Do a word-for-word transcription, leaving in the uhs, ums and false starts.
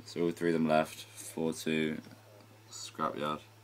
So all three of them left. four two, scrapyard.